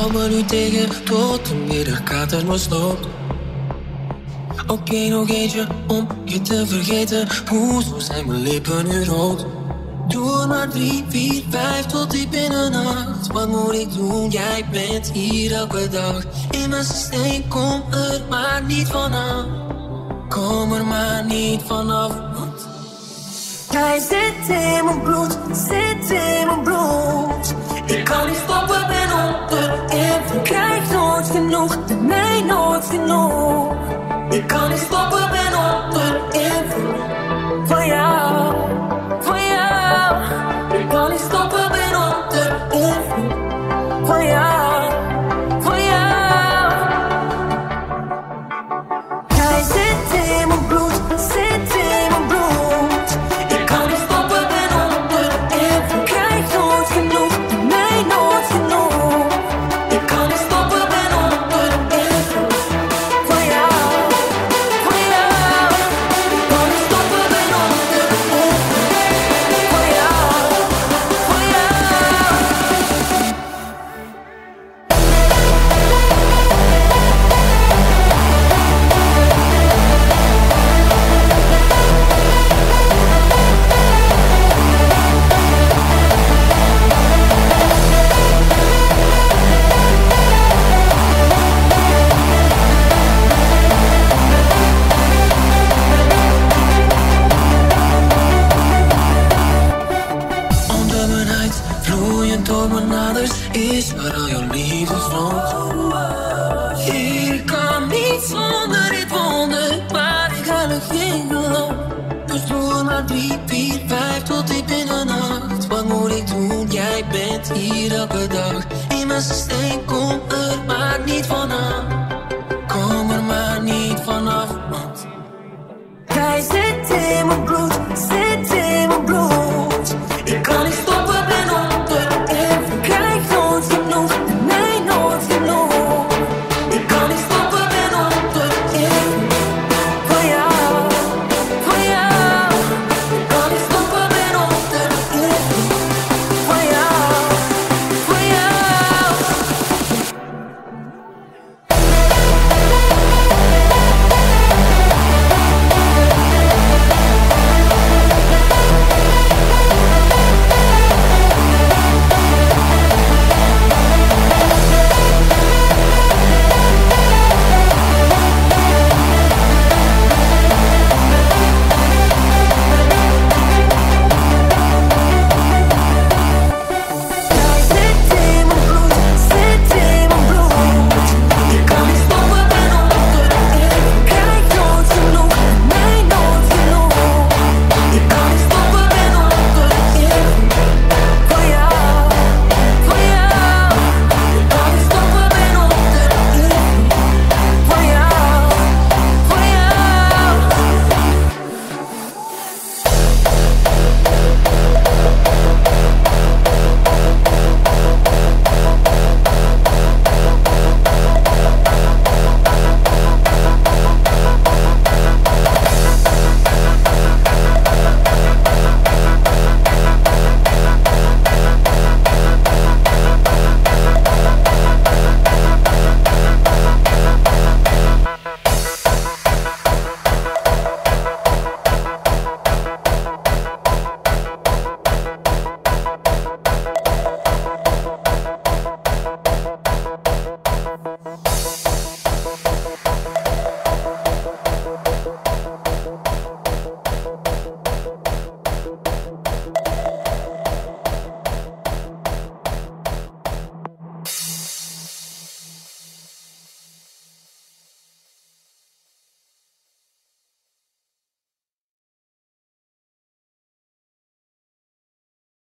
hou me nu tegen tot de middagkater me stopt. Oké, nog eentje om je te vergeten. Hoezo zijn mijn lippen nu rood? Doe er maar 3, 4, 5 tot diep in de nacht. Wat moet ik doen? Jij bent hier elke dag. In mijn systeem, kom er maar niet vanaf. Kom er maar niet vanaf. Jij zit in mijn bloed, zit in mijn bloed. Ik kan niet stoppen, ben onder invloed. Krijg nooit genoeg, bij mij nooit genoeg. Ik kan niet stoppen, ben onder invloed. Van jou, van jou. Ik kan niet stoppen, ben onder invloed. Van jou, van jou. Jij zit in mijn bloed, zit in mijn bloed. Ik kan niet stoppen, ben onder invloed. Krijg nooit genoeg, bij mij nooit genoeg. Ik kan niet stoppen, ben onder invloed. Van jou, van jou. Ik kan niet stoppen, ben onder invloed. Van jou, van jou. Onder mijn huid, vloeiend door mijn aders, is waar al jouw liefde stroomt. Ik kan niet zonder dit wonder, waar ik heilig in geloof. Dus doe er maar 3, 4, 5 tot diep in de nacht. Wat moet ik doen? Jij bent hier elke dag. In mijn systeem, kom er